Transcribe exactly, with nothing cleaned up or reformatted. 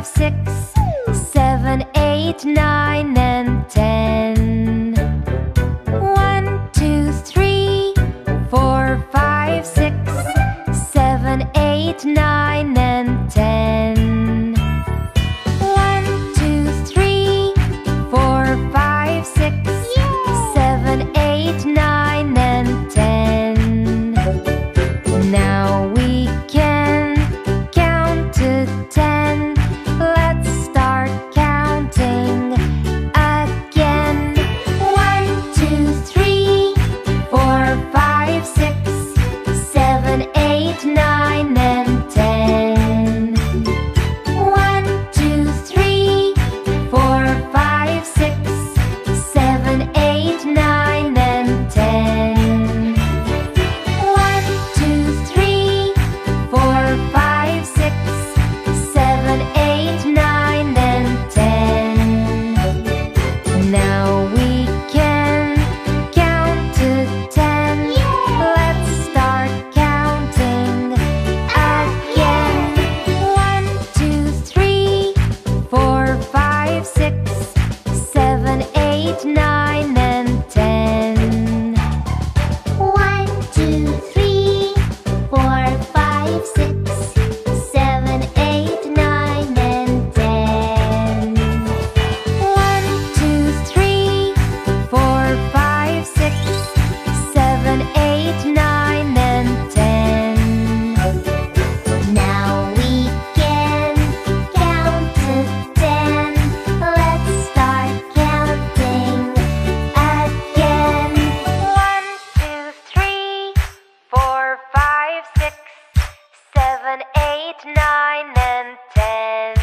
six, seven, eight, nine, and ten. One, two, three, four, five, six, seven, eight, nine, and ten. One, two, three, four, five, six, seven, eight, nine, and ten. Now we can count to ten. Let's start counting again. One, two, three, four, five, six, seven, eight, nine, and ten. One, two, three, four, five, six, seven, eight, nine, and ten. One, two, three, four, five, six, seven, eight, nine, and ten. Now we can count to ten. Let's start counting again. One, two, three, four, five, six, seven, eight, nine, and ten. One, two, three, four, five, six, seven, eight, nine, and ten. One, two, three, four, five, six, seven, eight, nine, and ten. Now we can count to ten. Let's start counting again. One, two, three, four, five, six, seven, eight, nine, and ten.